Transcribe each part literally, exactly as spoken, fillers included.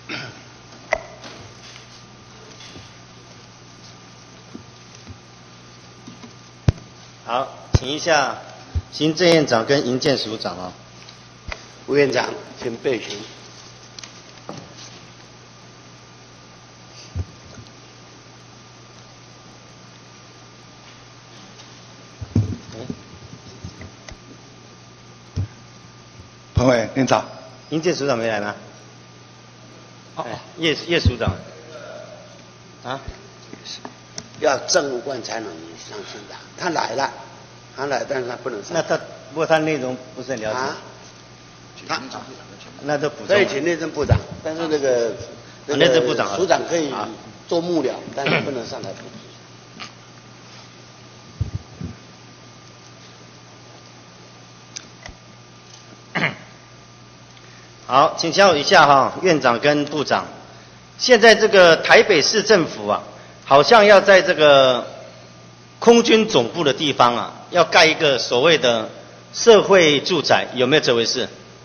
好，请一下行政院长跟营建署长啊。 吴院长，请备询。 彭伟，院长。 营建署长没来吗？ 哦， 叶叶署长。啊？ 要政务官才能上市长，他来了，他来，但是他不能上。 那他不过他内容不是很了解。啊？ 他那就补充。 可以请内政部长，但是那个那内政部长署长可以做幕僚，但是不能上台主持。 好，请教一下哈，院长跟部长，现在这个台北市政府啊，好像要在这个空军总部的地方啊，要盖一个所谓的社会住宅，有没有这回事？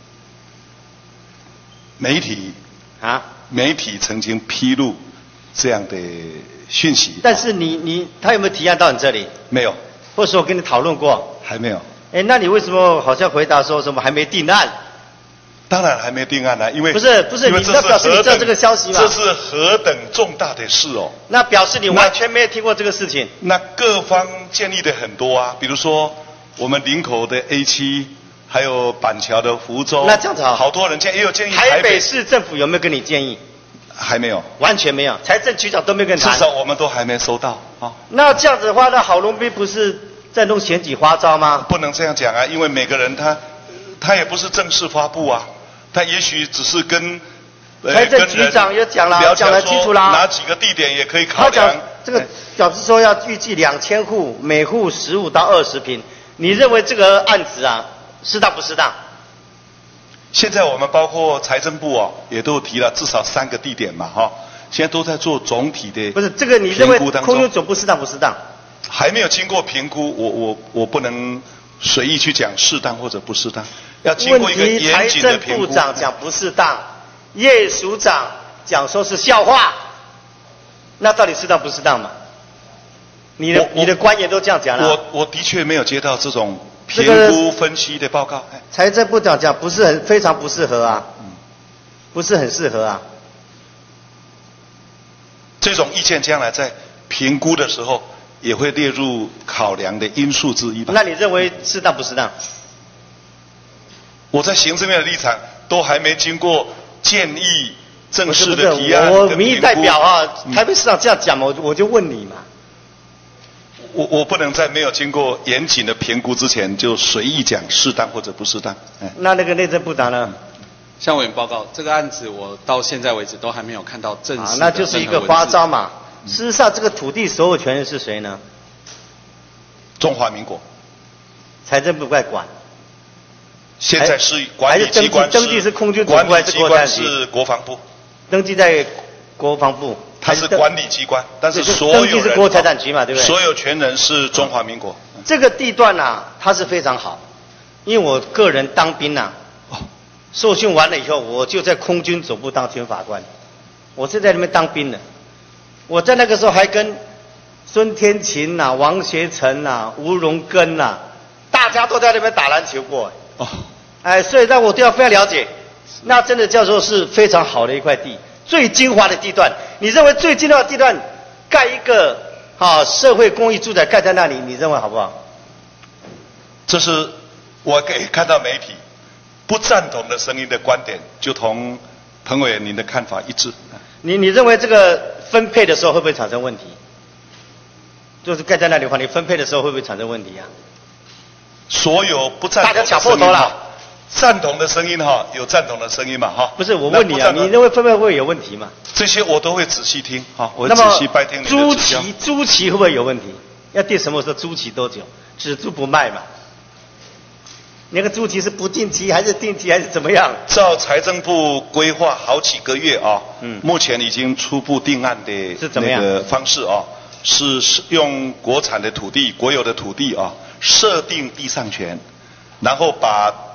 媒体啊， 媒体曾经披露这样的讯息， 但是你你他有没有提案到你这里？ 没有， 或者说我跟你讨论过？ 还没有。 哎，那你为什么好像回答说什么还没定案？ 当然还没定案呢、啊，因为不是不是，你要表示你知道这个消息吗？ 这是何等重大的事哦！ 那表示你完全没有听过这个事情。 那各方建议的很多啊，比如说我们林口的 A 七，还有板桥的福州。 那这样子好， 好多人建也有建议。 台北市政府有没有跟你建议？ 还没有， 完全没有，财政局长都没跟你谈。 至少我们都还没收到啊。 那这样子的话，那郝龙斌不是在弄选举花招吗？ 不能这样讲啊，因为每个人他他也不是正式发布啊。他也许只是跟财政局长也讲了，讲得清楚啦， 哪几个地点也可以考量。 他讲这个表示说要预计两千户，每户十五到二十平。你认为这个案子啊，适当不适当？ 现在我们包括财政部哦，也都提了至少三个地点嘛，哈、哦，现在都在做总体的不是这个，你认为空军总部适当不适当？ 还没有经过评估，我我我不能随意去讲适当或者不适当。要经过一个严谨的评估。 财政部长讲不适当，叶署长讲说是笑话，那到底适当不适当嘛？你的你的官员都这样讲了。 我我的确没有接到这种评估分析的报告。 财政部长讲不是很非常不适合啊，不是很适合啊。 这种意见将来在评估的时候也会列入考量的因素之一吧？ 那你认为适当不适当？ 我在行政院的立场都还没经过建议正式的提案跟评估。 我民意代表啊，台北市长这样讲嘛，我我就问你嘛。 我我不能在没有经过严谨的评估之前就随意讲适当或者不适当。 那那个内政部长呢？ 向委员报告，这个案子我到现在为止都还没有看到正式的、啊、 那就是一个花招嘛。嗯、事实上，这个土地所有权人是谁呢？ 中华民国。 财政部在管。 现在是管理机关， 登记是空军总部还是国产局？ 是国防部。 登记在国防部。 它是管理机关，但是所有人登记是国财产局嘛，对不对？ 所有权人是中华民国。 这个地段啊，它是非常好，因为我个人当兵啊，哦，受训完了以后，我就在空军总部当军法官，我是在那边当兵的。我在那个时候还跟孙天琴呐、啊、王学成呐、啊、吴荣根呐、啊，大家都在那边打篮球过。哦，哎，所以让我对他非常了解，那真的叫做是非常好的一块地。最精华的地段，你认为最精华的地段盖一个啊社会公益住宅盖在那里，你认为好不好？ 这是我给看到媒体不赞同的声音的观点，就同彭委员您的看法一致。 你你认为这个分配的时候会不会产生问题？就是盖在那里的话，你分配的时候会不会产生问题啊？ 所有不赞同的声音，大家抢破头了。 赞同的声音哈，有赞同的声音嘛哈？ 不是，我问你啊，你认为分配会不会有问题吗？ 这些我都会仔细听哈，我会仔细拜听你的指教。 租期租期会不会有问题？要定什么时候租期多久？只租不卖嘛？那个租期是不定期还是定期还是怎么样？ 照财政部规划好几个月啊，嗯，目前已经初步定案的那个方式啊，是用国产的土地、国有的土地啊，设定地上权，然后把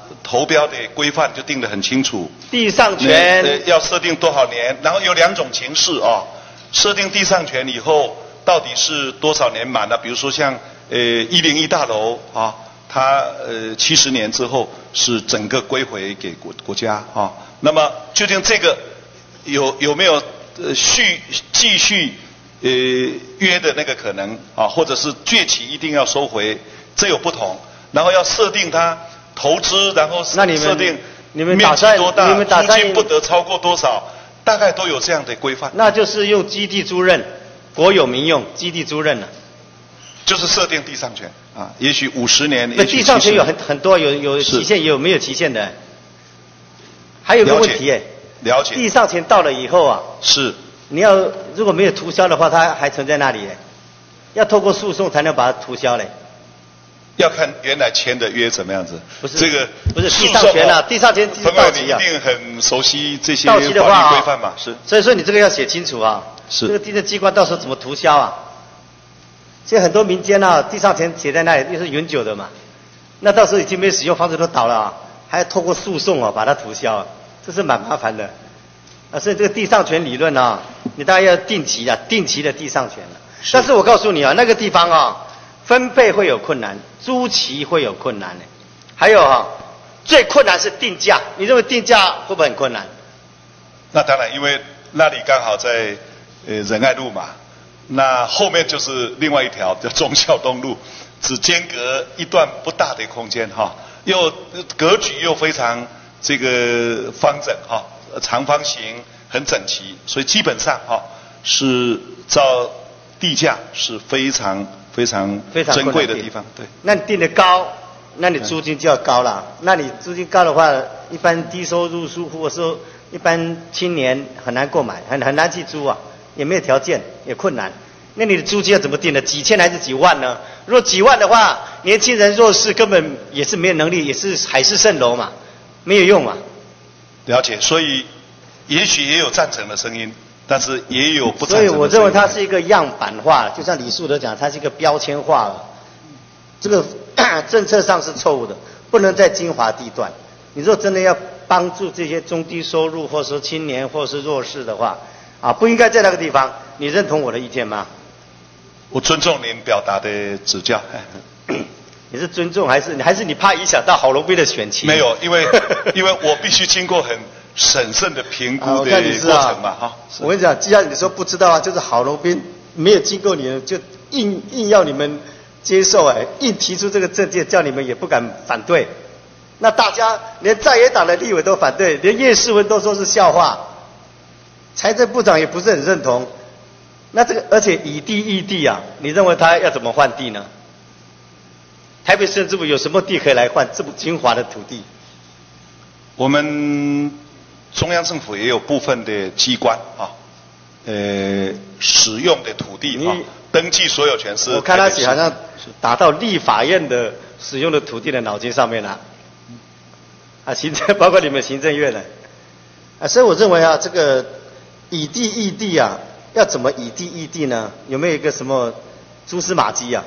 投标的规范就定得很清楚。 地上权、 呃、要设定多少年，然后有两种情势哦。设定地上权以后，到底是多少年满呢？比如说像呃一零一大楼啊，它呃七十年之后是整个归回给国国家啊。那么究竟这个有有没有呃续继续呃约的那个可能啊，或者是届期一定要收回，这有不同。然后要设定它投资，然后设定你们面积多大， 你们打算租金不得超过多少，大概都有这样的规范。 那就是用基地租赁，国有民用，基地租赁了。 就是设定地上权啊，也许五十年， 那地上权有很很多，有有期限，也有没有期限的。还有个问题哎， 了解。 地上权到了以后啊， 是你要如果没有涂销的话，它还存在那里哎，要透过诉讼才能把它涂销嘞。 要看原来签的约怎么样子。 不是这个不是地上权啊，地上权朋友你一定很熟悉这些到期的话法律规范嘛？是。 所以说你这个要写清楚啊。 是。 这个地政机关到时候怎么涂销啊？现在很多民间啊，地上权写在那里，又是永久的嘛。那到时候已经没使用，房子都倒了啊，还要透过诉讼啊把它涂销，这是蛮麻烦的。啊，所以这个地上权理论啊，你大概要定期啊，定期的地上权了。是但是我告诉你啊，那个地方啊，分配会有困难，租期会有困难的，还有啊，最困难是定价。你认为定价会不会很困难？ 那当然，因为那里刚好在呃仁爱路嘛。那后面就是另外一条叫忠孝东路，只间隔一段不大的空间哈，又格局又非常这个方整哈，长方形很整齐，所以基本上哈是照地价是非常非常珍贵的地方。对。 那你定得高，那你租金就要高了。那你租金高的话，一般低收入户或者说一般青年很难购买，很很难去租啊。也没有条件，也困难。那你的租金要怎么定呢？几千还是几万呢？如果几万的话，年轻人弱势根本也是没有能力，也是海市蜃楼嘛，没有用嘛。 了解，所以也许也有赞成的声音，但是也有不赞成的声音。 所以我认为它是一个样板化，就像李树德讲，它是一个标签化了。这个政策上是错误的，不能在精华地段。你如果真的要帮助这些中低收入，或者说青年，或者是弱势的话。啊，不应该在那个地方，你认同我的意见吗？ 我尊重您表达的指教。 你是尊重还是还是你怕影响到郝龙斌的选情？ 没有，因为因为我必须经过很审慎的评估的过程嘛，哈、啊。 我跟你讲，既然你说不知道啊，就是郝龙斌没有经过你，就硬硬要你们接受，哎，硬提出这个政见，叫你们也不敢反对。那大家连在野党的立委都反对，连叶世文都说是笑话。财政部长也不是很认同，那这个而且以地易地啊，你认为他要怎么换地呢？台北市政府有什么地可以来换这么精华的土地？ 我们中央政府也有部分的机关啊，呃，使用的土地啊，登记所有权是。 我看他写好像打到立法院的使用的土地的脑筋上面了、啊，啊，行政包括你们行政院的，啊，所以我认为啊，这个。以地易地啊，要怎么以地易地呢？有没有一个什么蛛丝马迹啊？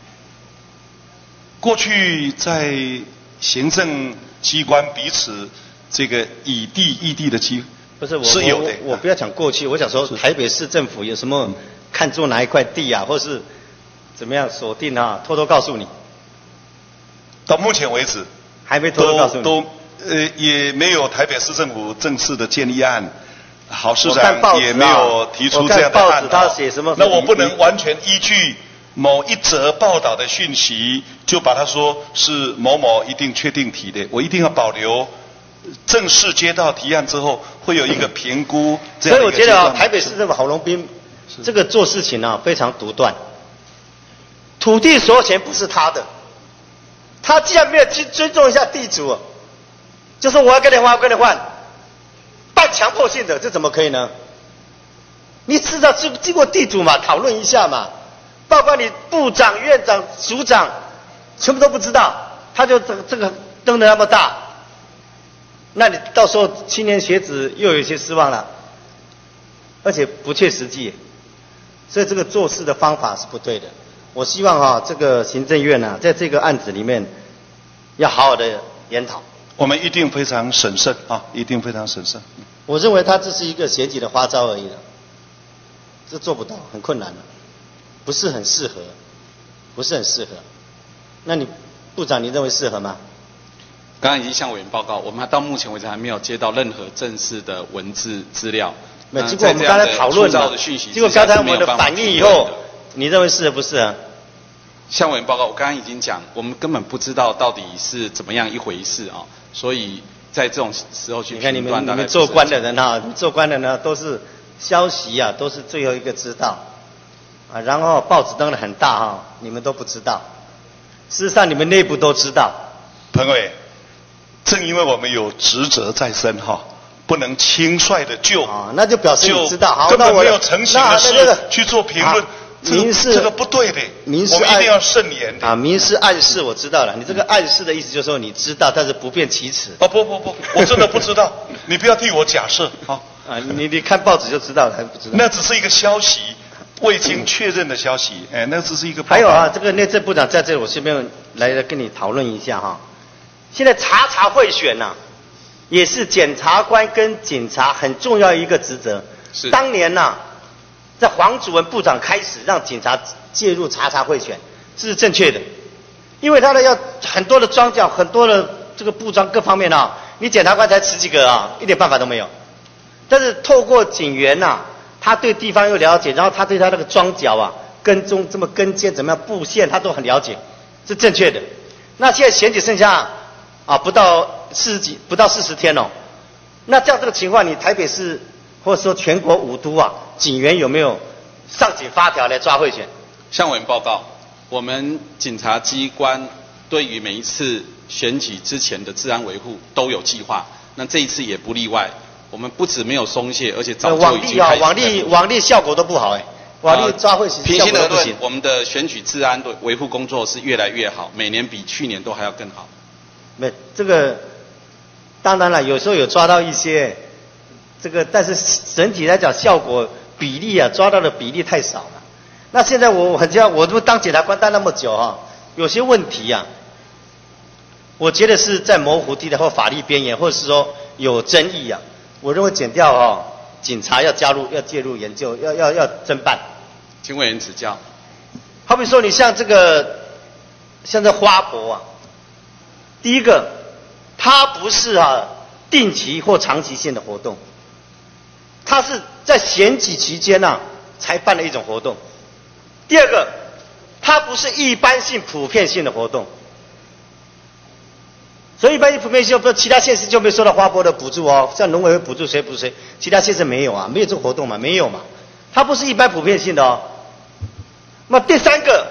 过去在行政机关彼此这个以地易地的机不是我是有的。 我, 我不要讲过去，我想说台北市政府有什么看中哪一块地啊，或是怎么样锁定啊？偷偷告诉你。 到目前为止还没偷偷告诉你。 都都呃也没有台北市政府正式的建议案。郝市长也没有提出这样的案、 啊、他写什么？ 那我不能完全依据某一则报道的讯息，就把它说是某某一定确定提的。我一定要保留正式接到提案之后，会有一个评估。 所以我觉得啊，台北市政府郝龙斌这个做事情啊非常独断。土地所有权不是他的，他既然没有去尊重一下地主，就说我要跟你换，我跟你换。半强迫性的，这怎么可以呢？你至少经经过地主嘛，讨论一下嘛，包括你部长、院长、署长，全部都不知道，他就这个这个登得那么大，那你到时候青年学子又有一些失望了，而且不切实际，所以这个做事的方法是不对的。我希望啊，这个行政院啊，在这个案子里面要好好的研讨。 我们一定非常审慎啊，一定非常审慎。 我认为他这是一个选举的花招而已了，这做不到，很困难的，不是很适合，不是很适合。那你部长，你认为适合吗？ 刚刚已经向委员报告，我们到目前为止还没有接到任何正式的文字资料。 没有，经过我们刚才讨论嘛，经过刚才我们的反映以后，你认为适合不适合？ 向委员报告，我刚刚已经讲，我们根本不知道到底是怎么样一回事啊，所以在这种时候去你看你评断， 们你们做官的人哈，做官的呢都是消息啊，都是最后一个知道啊，然后报纸登的很大哈，你们都不知道，事实上你们内部都知道。 彭委，正因为我们有职责在身哈，不能轻率的就啊，那就表示你知道，好， 根本没有那成型的事那那个去做评论。 民事这个不对的， 民事我们一定要慎言的啊！民事暗示我知道了，你这个暗示的意思就是说你知道，但是不便启齿。 哦不不不，我真的不知道，你不要替我假设啊！ 啊，你你看报纸就知道了，还不知道？ 那只是一个消息，未经确认的消息，哎，那只是一个报道。 还有啊，这个内政部长在这里，我顺便来跟你讨论一下哈。现在查查贿选呐、啊，也是检察官跟警察很重要一个职责。 是。 当年呐、啊，在黄祖文部长开始让警察介入查查贿选，这是正确的，因为他的要很多的庄脚，很多的这个布庄各方面啊，你检察官才十几个啊，一点办法都没有。但是透过警员呐、啊，他对地方又了解，然后他对他那个庄脚啊、跟踪这么跟监怎么样布线，他都很了解，是正确的。那现在选举剩下啊不到四十几，不到四十天哦，那这样这个情况，你台北市或者说全国五都啊，警员有没有上紧发条来抓贿选？ 向委员报告，我们警察机关对于每一次选举之前的治安维护都有计划，那这一次也不例外。我们不止没有松懈，而且早就已经开始。 网力网力效果都不好哎，网力抓贿其实效果都不行。 我们的选举治安的维护工作是越来越好，每年比去年都还要更好。 没这个，当然了，有时候有抓到一些这个，但是整体来讲效果比例啊，抓到的比例太少了。那现在我很像我都当检察官当那么久哈、啊，有些问题啊，我觉得是在模糊地带或法律边缘，或者是说有争议啊。我认为检调哦，警察要加入要介入研究，要要要侦办。 请委员指教。 好比说你像这个，像这花博啊，第一个，它不是啊定期或长期性的活动，它是在选举期间呐、啊、才办的一种活动。第二个，它不是一般性、普遍性的活动，所以一般性、普遍性，不是其他县市就没收到花博的补助哦，像农委会补助谁补助谁，其他县市没有啊，没有这个活动嘛，没有嘛，它不是一般普遍性的哦。那第三个，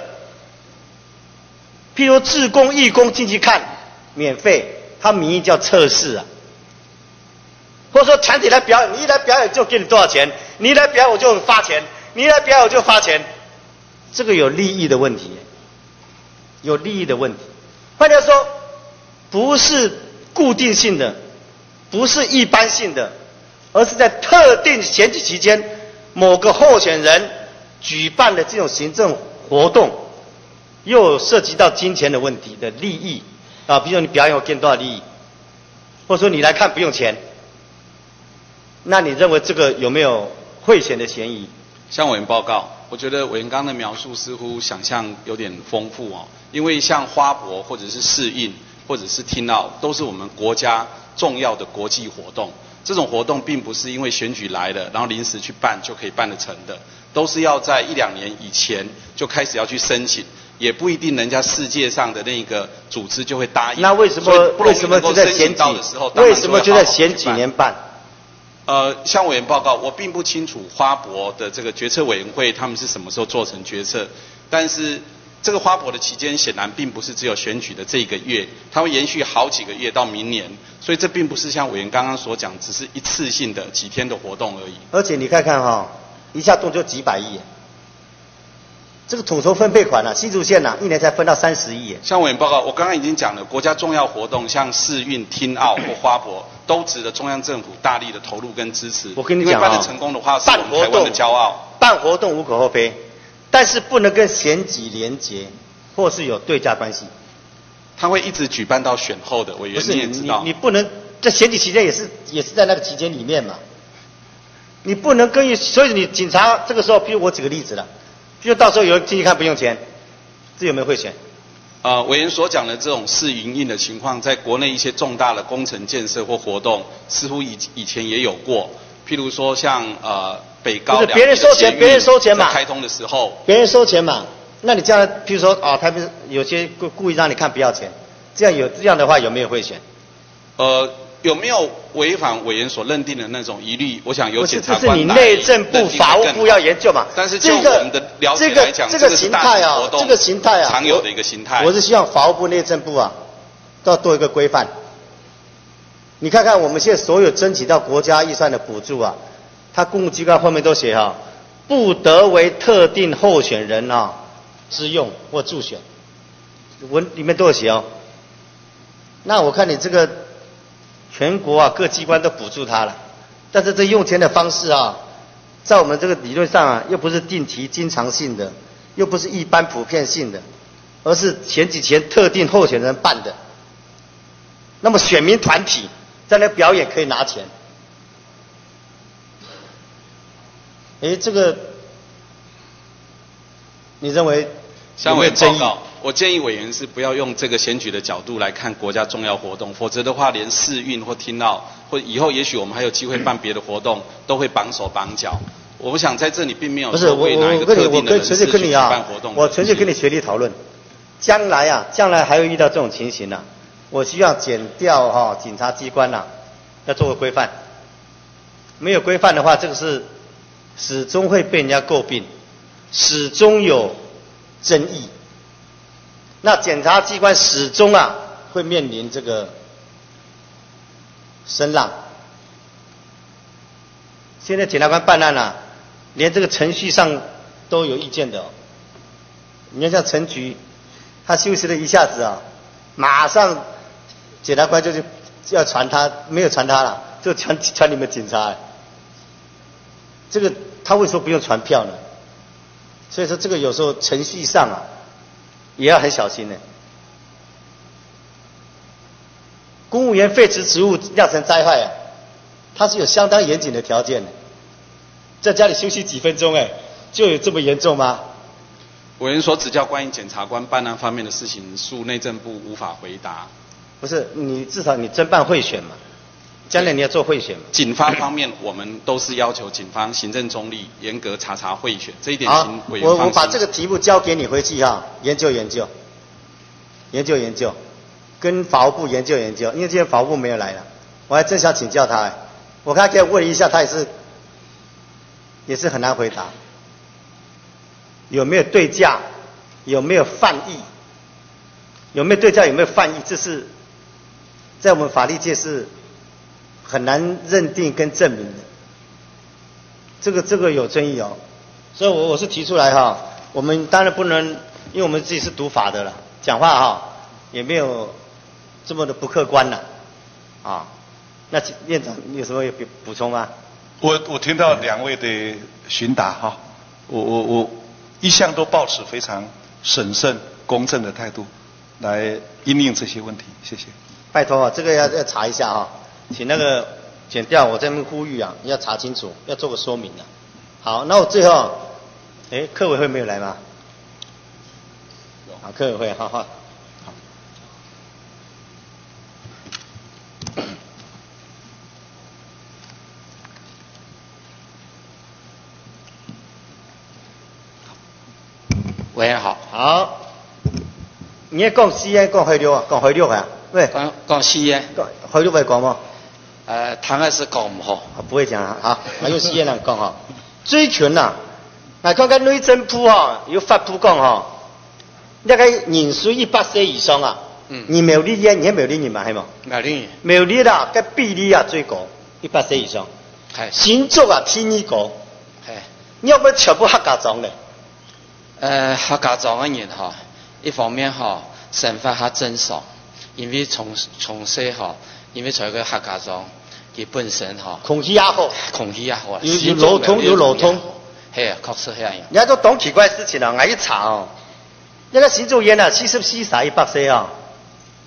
譬如志工、义工进去看，免费，它名义叫测试啊，或者说团体来表演，你一来表演就给你多少钱，你一来表演我就发钱，你一来表演我就发钱。这个有利益的问题，有利益的问题。换句话说，不是固定性的，不是一般性的，而是在特定选举期间，某个候选人举办的这种行政活动，又涉及到金钱的问题的利益啊，比如说你表演我给你多少利益，或者说你来看不用钱，那你认为这个有没有贿选的嫌疑？ 向委员报告，我觉得委员刚刚的描述似乎想象有点丰富哦，因为像花博或者是世运或者是听奥，都是我们国家重要的国际活动。这种活动并不是因为选举来了，然后临时去办就可以办得成的，都是要在一两年以前就开始要去申请，也不一定人家世界上的那个组织就会答应。 那为什么为什么就在选举为什么就在选几年办？ 呃，向委员报告，我并不清楚花博的这个决策委员会他们是什么时候做成决策，但是这个花博的期间显然并不是只有选举的这一个月，它会延续好几个月到明年，所以这并不是像委员刚刚所讲，只是一次性的几天的活动而已。 而且你看看哈、哦，一下动就几百亿，这个统筹分配款啊，新竹县啊，一年才分到三十亿。 向委员报告，我刚刚已经讲了，国家重要活动像世运、听奥或花博，都值得中央政府大力的投入跟支持。 我跟你讲啊， 因为办得成功的话，是我们台湾的骄傲。 办活动无可厚非，但是不能跟选举连结，或是有对价关系。 他会一直举办到选后的委员， 不是你也知道。 你你不能在选举期间也是也是在那个期间里面嘛，你不能跟所以你警察这个时候，譬如我举个例子了，譬如到时候有人进去看不用钱，这有没有贿选？ 呃，委员所讲的这种试营运的情况，在国内一些重大的工程建设或活动，似乎以以前也有过。譬如说像呃北高两别人收钱，别人收钱嘛， 开通的时候， 别人收钱嘛，那你这样，譬如说哦，他不是有些故故意让你看不要钱，这样有这样的话有没有贿选？ 呃，有没有违反委员所认定的那种疑虑？我想由检察官这是你内政部、法务部要研究嘛。 但是就我们的了解来讲， 这个形态啊，这个形态啊， 常有的一个形态。 我是希望法务部、内政部啊，都要多一个规范。你看看我们现在所有争取到国家预算的补助啊，它公务机关后面都写哈，不得为特定候选人啊之用或助选，文里面都有写哦。那我看你这个全国啊各机关都补助他了，但是这用钱的方式啊，在我们这个理论上啊，又不是定期经常性的，又不是一般普遍性的，而是选举前特定候选人办的。那么选民团体在那表演可以拿钱，哎，这个你认为有没有争议？ 我建议委员是不要用这个选举的角度来看国家重要活动，否则的话，连试运或听到，或以后也许我们还有机会办别的活动，都会绑手绑脚。我不想在这里并没有说为哪一个特定的人士去举办活动。 我纯粹跟你学历讨论，将来啊，将来还会遇到这种情形啊，我需要检调哈、哦、警察机关呐、啊，要做个规范。没有规范的话，这个是始终会被人家诟病，始终有争议。那检察机关始终啊会面临这个声浪。现在检察官办案啊，连这个程序上都有意见的、哦。你看像陈局，他休息了一下子啊，马上检察官就是要传他，没有传他了，就传传你们警察。这个他为什么不用传票呢？所以说这个有时候程序上啊。也要很小心的。公务员废除职务酿成灾害啊，它是有相当严谨的条件的。在家里休息几分钟，哎，就有这么严重吗？ 委员所指教关于检察官办案方面的事情，属内政部无法回答。 不是，你至少你侦办贿选嘛，将来你要做贿选嘛。 警方方面，我们都是要求警方行政中立，严格查查贿选，这一点请委员放心。 我我把这个题目交给你回去哈、啊，研究研究，研究研究，跟法务部研究研究，因为今天法务部没有来了，我还真想请教他。我刚才给他问一下，他也是也是很难回答。有没有对价？有没有犯意？有没有对价？有没有犯意？这是在我们法律界是很难认定跟证明的。这个这个有争议哦，所以我我是提出来哈，我们当然不能，因为我们自己是读法的了，讲话哈也没有这么的不客观了啊。那院长你有什么有补充吗？ 我我听到两位的询答哈，我我我一向都抱持非常审慎公正的态度来因应这些问题，谢谢。 拜托啊，这个要要查一下哈，请那个检调，我这边呼吁啊，要查清楚，要做个说明啊。好，那我最后，哎，客委会没有来吗？好，客委会，好好。 委员好。 好。你要讲西安，讲回六啊，讲回六啊，喂。 讲讲西安。 讲回六会讲吗？ 呃，唐还是讲唔好。 啊，不会讲啊，好，那用西安人讲哈。最近呐，那看看内政部哈，有发布讲哈，那个人数一百岁以上啊，嗯，你苗栗县，你苗栗人嘛係嘛？ 苗栗。 苗栗啦，個比例啊最高，一百歲以上。 係。新竹啊，天呢高。 係。 你有冇全部客家莊咧？ 呃，客家莊嘅人哈，一方面哈，生活較正常，因為從從細哈，因為在個客家莊，佢本身哈， 空氣也好， 空氣也好， 有有路通有路通。 係啊，確實係樣。 人家都懂奇怪事情啊，我一查哦，那個新竹縣啊，七十四歲一百歲啊，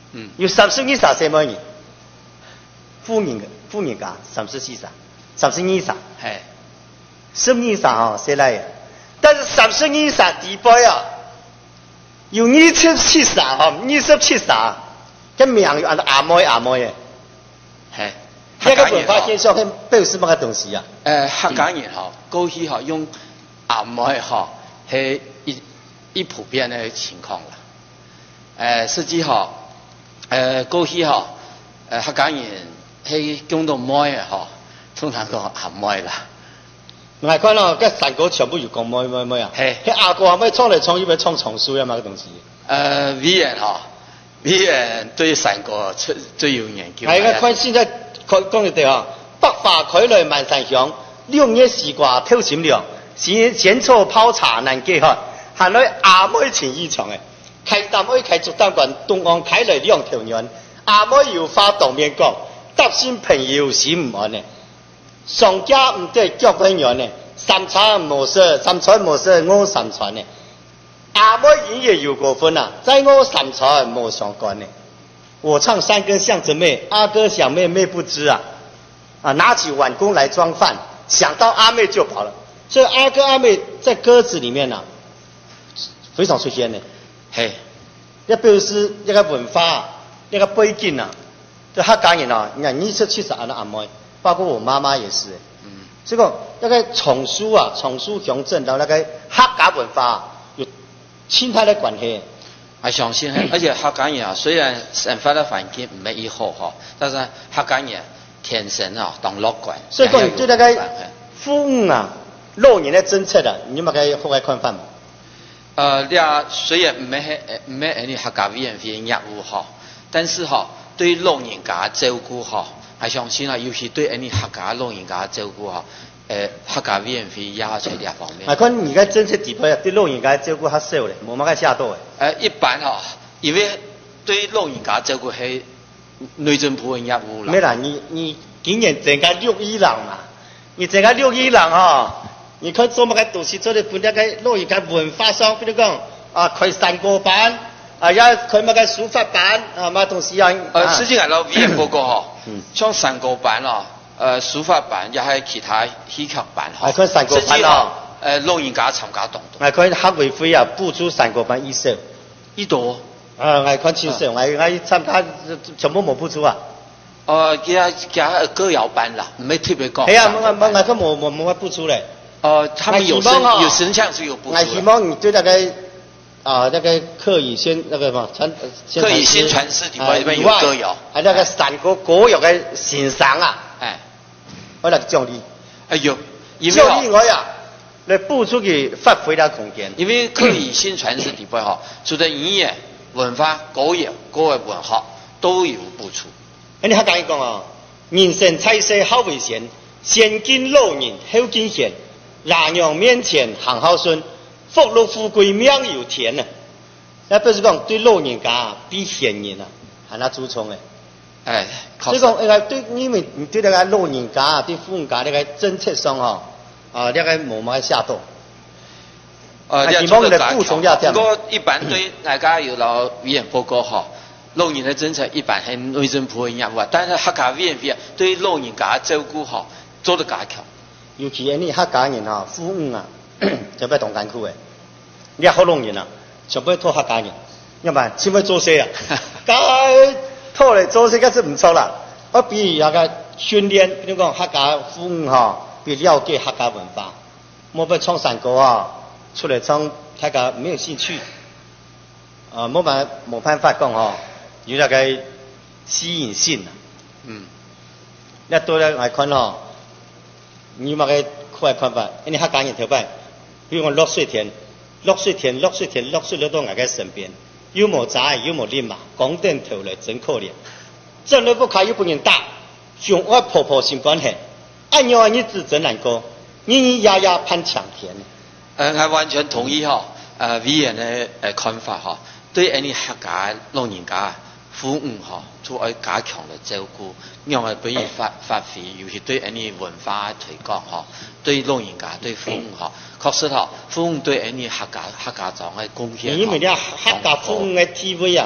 嗯， 有三十二啥什麼嘢？富人嘅富人家三十四啥，三十二啥， 係， 十二啥哦，誰來嘅？但是三十二啥地位啊，有二十七啥哦，二十七啥，cái名按阿妹阿妹嘅， 係。 呢個文化現象係表示乜嘅東西啊？ 誒客家人嗬，過去嗬用阿妹嗬係一一普遍嘅情況啦。誒實際嗬誒過去嗬誒客家人係講到妹嘅嗬，通常講阿妹啦。 唔係講咯，嗰三個全部要講妹妹妹啊。 係。 喺阿哥阿妹創嚟創去咪創藏書啊嘛個東西。 誒語言嗬，語言對三個最最有研究。 係嘅，佢現在佢講嘅對啊，百花開來萬山香，兩葉絲瓜透心涼，前前錯泡茶難解渴，行來阿妹情意長嘅。開擔愛開竹擔棍，東岸開來兩條源，阿妹要花當面講，答先朋友心唔安嘅。上家唔對腳分遠嘅，三餐無色，三餐無色我三餐嘅。阿妹演也有過分啊，在我三餐冇相關嘅。我唱三哥向着妹，阿哥想妹妹不知啊，啊拿起碗弓來裝飯，想到阿妹就跑了。所以阿哥阿妹在歌詞裡面呢、啊，非常出現的。 係， 一表示一個文化，一個背景啊，就客家人啊，你看二十七十阿阿妹，包括我媽媽也是。嗯，這個那個叢書啊，叢書鄉鎮到那個客家文化、啊、有親太的關係。 我相信，而且客家人啊，雖然生活的環境唔係以好哈，但是客家人天生啊當樂觀。 所以講對那個富裕啊、老年的政策啊，你咪該好愛看法嘛？ 呃，你啊雖然唔係係唔係any客家委員會業務哈，但是哈對老人家照顧哈，我相信啊，尤其對any客家老人家照顧哈。誒客家委員會也在呢一方面。 啊，看而家政策地位對老人家照顧較少咧，冇乜個下度誒。誒一般哦，因為對老人家照顧係內政部嘅業務啦。 咩啦？你你今年整個六一郎嘛？你整個六一郎哦，你看做乜個東西做得本那個老人家文化上，比如講啊開山歌班，啊也開乜個書法班啊乜東西啊。誒， 實際係咯，委員報告嗬，像山歌班咯。誒書法班也係其他戲劇班嗬， 佢三個班咯。 誒老人家參加動動。 係佢客委會啊，補助三個班以上。 呢度。 啊，係看超少，係係參加全部冇補助啊。 誒，佢啊佢啊歌謠班啦，唔係特別講。 係啊，冇冇係佢冇冇冇乜補助咧。 誒，他們有聲有聲像是有補助。 我希望你對那個啊那個客語宣那個嘛傳客語宣傳師裡邊裡邊有歌謠， 係那個三個歌謠嘅欣賞啊。誒。我嚟獎勵， 哎呦， 獎勵我呀，嚟補助佢發揮嘅空間。 因為客語宣傳是地方嗬，除咗語言、文化、歌謠、各個文化都有補助。 你客家人講啊，人生在世好危險，先敬老人後敬賢，南陽面前行孝順，福祿富貴命由天啊！那表示講對老人家比賢人啊，係那注重嘅。 哎， 所以講，誒個對你們對那個老人家、對富人家那個政策上嗬，啊，那個冇乜下度。 呃， 希望你補充一下。 不過一般對大家有老委員報告嗬，老人的政策一般係內政部嘅業務，但係客家委員會對老人家照顧嗬做得加強。 尤其你客家人嗬，富裕啊，就不同艱苦嘅。你好老人啊，全部拖客家人，要唔然千萬做些啊，該。拖嚟做些個是唔錯啦。我比如那個訓練，比如講客家富裕嗬，比了解客家文化，冇俾唱山歌啊，出嚟唱大家沒有興趣，啊冇辦冇辦法講嗬，有那個吸引性啊。嗯，一到咧我看嗬，你咪個快看法，你客家人頭擺，比如講落水田，落水田，落水田，落水落到我嘅身邊。又冇仔又冇臉嘛，講定頭嚟真可憐。掙得不開又不能打，兄愛婆婆心肝狠，愛娘愛日子真難過，咿咿呀呀盼搶田。 誒，我完全同意嗬，誒委員嘅誒看法嗬，對any客家老人家富裕嗬，做愛加強嘅照顧，讓我俾佢發發揮，尤其對any文化推廣嗬，對老人家對富裕嗬。確實嗬，富裕對any客家客家莊嘅貢獻。 因為你客家富裕嘅地位啊，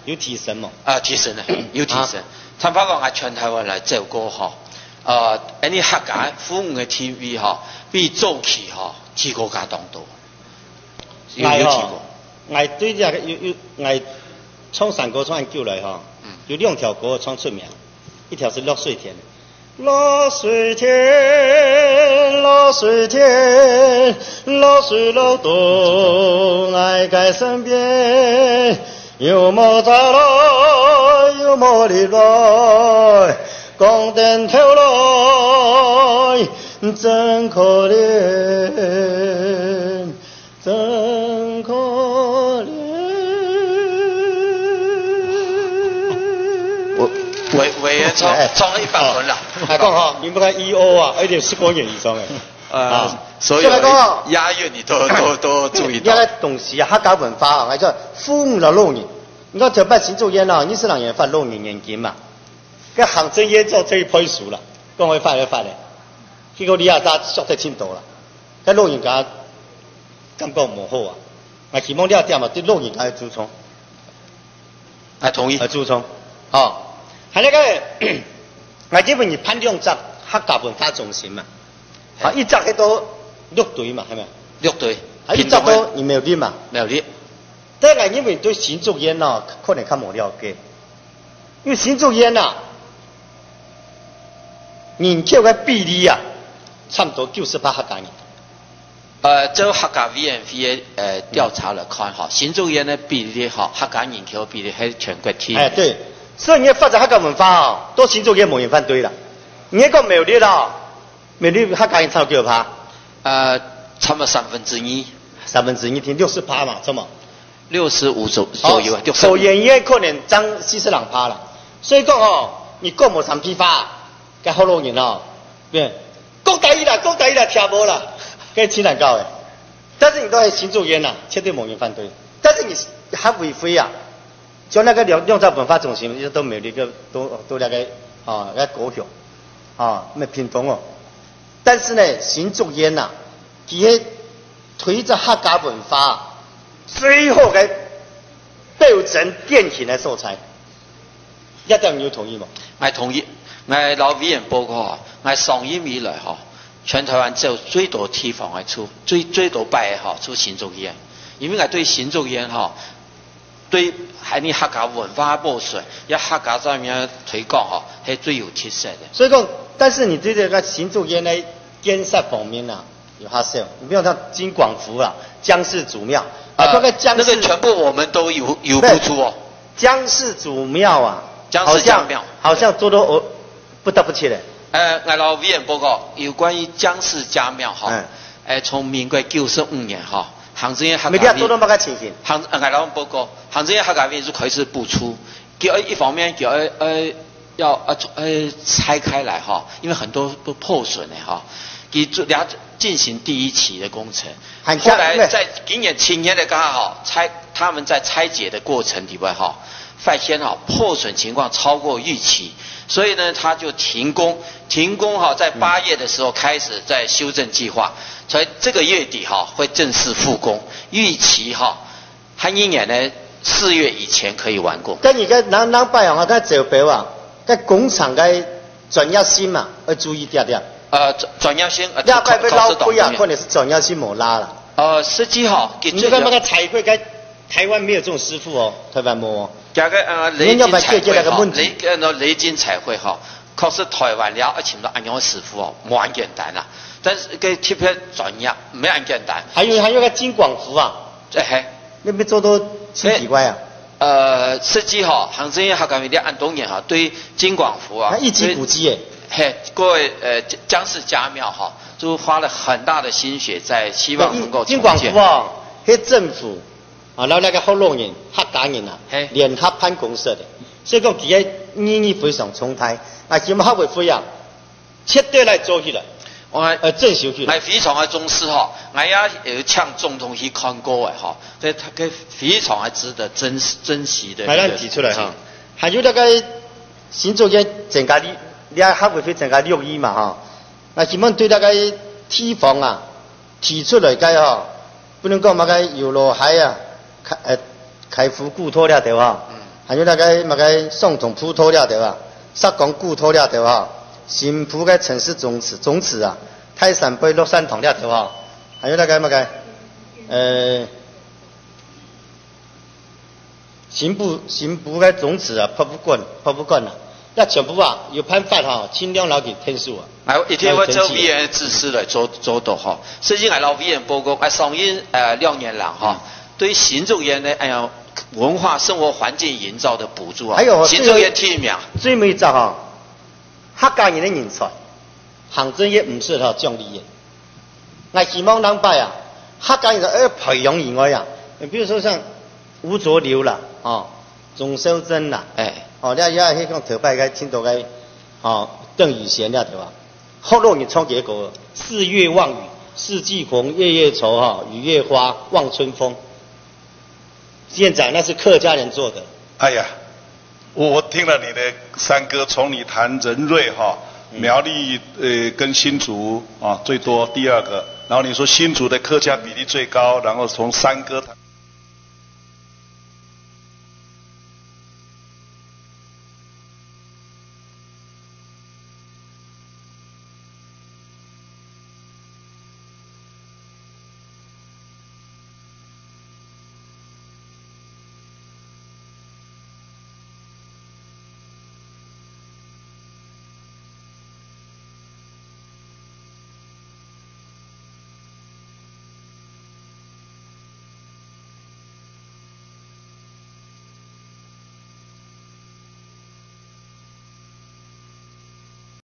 有提升嘛？ 啊，提升了，有提升。坦白讲，喺全台湾嚟走過嗬，誒，一啲客家服務嘅 T V 嗬，比早期嗬提高加當多。有有提過。 我對呢個有有我唱山歌唱久來嗬，有兩條歌唱出名，一條是落水田。落水田，落水田，落水流動，愛在身邊，有冇走來，有冇離來，光電跳來，真可憐，真可憐。 委委员唱唱了一百分了。 係講嗬，你唔睇 E O 啊，一定十個人以上嘅。 啊，所有押韻你都都都注意到。 而家東西啊，客家文化啊，我叫服務了老人。你講條北新做煙啊，你是人嘢發老人年金嘛？個行政煙做最配數啦，講會發就發咧。結果你啊，咋縮得清楚啦？個老人家感覺唔好啊，我希望你啊點啊對老人家注重。 係同意。 係注重，哦。係那個，我這邊你判兩隻客家文化中心嘛，啊一隻喺度六隊嘛，係咪？ 六隊， 啊一隻都你沒有啲嘛？ 沒有啲。 但係我因為對新竹縣啊，可能較冇了解，因為新竹縣啊，人口嘅比例啊，差唔多九十八客家人。 呃，就客家 V N V 誒調查來看哈，新竹縣嘅比例哈，客家人口比例係全國第一。 哎，對。所以你要發展客家文化哦，都新竹縣冇人反對啦。你一個沒有啲啦，沒有啲客家人差幾多趴？ 呃，差唔多三分之一。 三分之一聽六十趴嘛，怎麼？ 六十五左左右啊。 首演也可能漲四十兩趴啦。所以講哦，你講冇三批發，該好多人哦，變講大意啦，講大意啦，聽無啦，該錢難搞誒。但是你都係新竹縣啦，絕對冇人反對。但是你還違規啊！就那個兩兩隻文化中心，都沒有那個都都那個啊，那個高雄啊，咩屏東哦。但是呢，新竹縣呐，佢推着客家文化，最後嘅標準典型嘅素材，一定要同意嘛？ 我同意，我老委員報告，我上一以來哈，全台灣只有最多地方係出最最多擺哈出新竹縣，因為我對新竹縣哈。對，喺你客家文化報水，一客家上面推廣嗬，係最有特色的。 所以講，但是你對這個新竹縣的建設方面啊，有下少。你比如像金廣福啊、江氏祖廟啊，這個江氏、 那個全部我們都有有付出哦。 江氏祖廟啊， 江氏家廟好像做到我不得不起來。 誒，我老委員報告有關於江氏家廟哈，誒，從民國九十五年哈。行政院客家院，行呃，我老報告，行政院客家院就開始補出，叫一方面叫呃呃要呃呃拆開來哈，因為很多都破損的哈，給做倆進行第一期的工程，後來在今年今年的剛好拆，他們在拆解的過程裡邊哈，發現哈破損情況超過預期，所以呢他就停工，停工哈，在八月的時候開始在修正計劃。所以這個月底哈會正式復工，預期哈，喺一年呢四月以前可以完工。 跟而家南南北洋啊，跟招標啊，跟工廠嘅專業性嘛，要注意點點。 呃，專業性，呃， 要不然被撈貴啊，可能是專業性冇拉了。 呃，實際哈， 你看那個彩繪，跟台灣沒有這種師傅哦，台灣冇哦。 加個呃雷金彩繪哈，雷呃那雷金彩繪哈，確實台灣了，而且那安樣師傅哦，冇咁簡單啦。但是個特別專業，唔係咁簡單。 還有還有個金廣福啊， 誒係， 你咪做到奇奇怪啊？ 呃，實際哈，行政院客家院啲安東人哈，對金廣福啊， 一級古蹟誒。 嘿，各位呃江氏家廟哈，就花了很大的心血在希望能夠重建。 金廣福啊，係政府啊，然後那個福隆人、客家人啊，聯合辦公室的，所以講佢嘅意義非常重大。啊，今客會費啊，徹底來做起來。 我呃正修去， 係非常嘅重視嗬，我也有請總統去看過嘅嗬，佢佢非常係值得珍珍惜的。 係啦，提出來哈，還有那個新竹縣增加啲，你喺客會費增加六億嘛哈，那基本對那個地方啊提出來嘅嗬，不能講乜個遊樂海啊開誒開福固托了對哈， 还有那个那个宋总铺拖了对吧？杀光固拖了对吧？新铺个城市宗祠宗祠啊，泰山杯落山堂了对吧？还有那个那个呃。刑部刑部嘅宗祠啊，博物館博物館啊，一全部啊有判法吼，清涼老嘅天數啊。 啊，一天我做委員指示嚟做做到吼，實際係老委員報告，啊上映誒兩年啦哈，對新竹縣嘅哎呀文化生活環境營造的補助啊，新竹縣提名。 最尾就吼，客家人嘅人才，行政業唔適合獎勵嘅。我希望能擺啊，客家人誒培養以外啊，比如說像吳濁流啦。哦，鍾秀珍啦， 哎， 哦，你啊，迄個頭擺個聽到個，哦，鄧雨賢啦，對吧？後來你創結果，四月望雨，四季紅，夜夜愁，哈，雨夜花，望春風。現在那是客家人做的。 哎呀，我我聽了你的山歌，從你談仁瑞哈，苗栗呃跟新竹啊最多，第二個，然後你說新竹的客家比例最高，然後從山歌談。